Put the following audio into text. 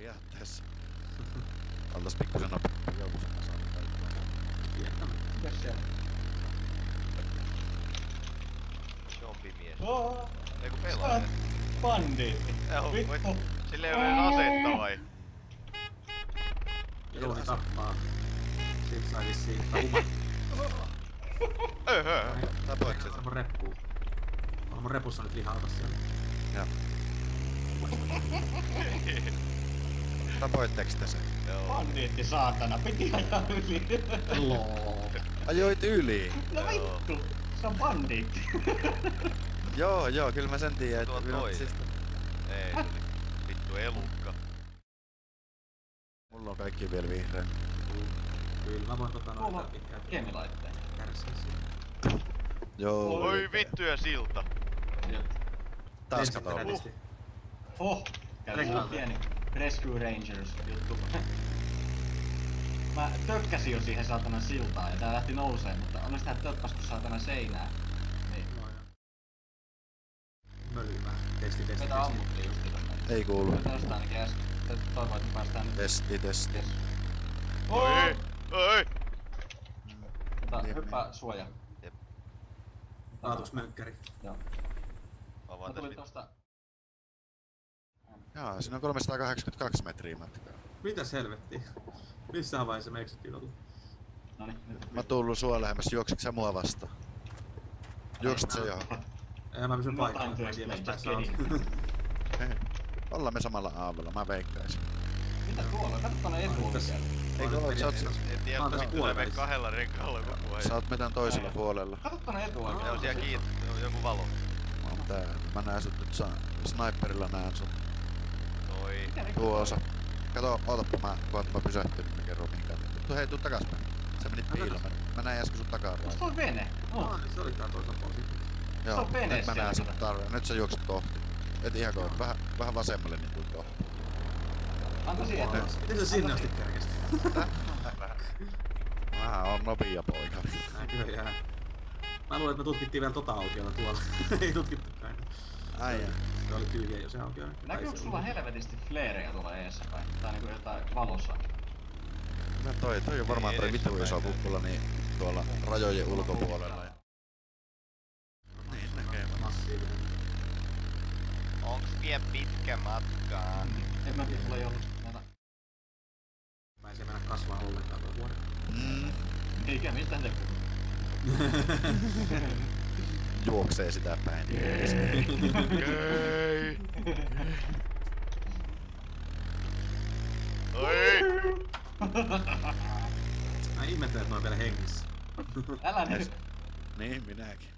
periaatteessa. Oltais pikkusen nopeampi joku sen saada kaikkea. Mitäs siellä? Zombimies. Ei ku pelaaja. Bandiitti. Vittu. Sillä ei oo edes asetta vai? Jouni tappaa. Siitä sai vissiin umat. Tapoit sitä? Se on mun reppuun. On mun repussa nyt liha-autas siellä. Joo. Tapoitteks te sen? Joo. Bandiitti saatana, piti ajaa yli. Loo. Ajoit yli! No vittu, se on bandiitti. Joo, kyllä mä sen tiedän, Tuo että toinen. Ei, se oli vittu elukka. Mulla on kaikki vielä vihreä. Kyllä mä voin Mulla on pitkään kemilaitteen. kärsiä siitä. Joo. Oi vittu ja silta. Taas katoa. Käy pieni Rescue Rangers juttu. Mä tökkäsin jo siihen saatana siltaan ja tää lähti nousee, mutta onneksi tää töppäs kun saatana seinää. Niin. Mölyy vähän. Testi. Meitä ammuttiin justi tonne. Ei kuulu. Tästä ainakin äsken. Toivon, että me päästään nyt. Testi. Yes. Oi! Oi! Hyppää suoja. Kaatuks mönkkäri? Joo. Avaan Mä tulin täs tosta. Jaa, siinä on 382 metriä matkaa. Mitäs helvettiä? Missähän vaiheessa me eksyttiin oltu? Noniin, nyt. Mä tuun sua lähemmäs, juoksitko sä mua vastaan? Juoksit sä johon? Mä pysyn No, paikalla, time mä to tiedän explain, päässä just on. Ollaan me samalla aavulla, mä veikkaisin. Mitä tuolla? Katso tonne etuovi siellä. Eikö oo, sä oot, En tiedä, Mä oon mutta tässä vittu se puolella menee kahdella renkaalla koko ajan. sä oot metän toisella puolella. Katso tonne etuovi. Ne on siellä kiinni, on joku valo. Mä oon täällä. Mä näen sut nyt sniperilla näen sut. Toi. Tuossa. Kato, ootappa mä pysähtyn, niin mä kerron mihinkään. Hei, tuu takaspäin. Sä menit piiloon. Mä näin äsken sut takaa. Onks toi vene? Se oli tää toisen puolella. Joo, Se on vene nyt mä näen siellä. sut tarve. Nyt sä juokset kohti. Et ihan kohti. Vähän vasemmalle niin kuin kohti. Anta siihen eteen. Miten sä sinne asti kerkesit? Mä oon nopea poika. Näköjään. Mä luulen, että me tutkittiin vielä tota aukiolla tuolla. Ei tutkittukaan. Ai jaa. Se oli tyhjä jo se aukio. Näkyykö sulla helvetisti flareja tuolla eessäpäin? Tai niinku jotain valossa? No toi on varmaan toi vittu iso kuppula niin tuolla rajojen ulkopuolella. Niin näkee vaan. Massiivinen. Onks vielä pitkä matkaa? En mä tiedä, sulla ei ollut näitä. Mä en se mennä kasvaa ollenkaan tuon vuoden. Eikä mitään te puhuu. Juoksee sitä päin. Okei. Oi! Mä ihmettelen, että mä oon vielä hengissä. Älä nyt! Niin minäkin.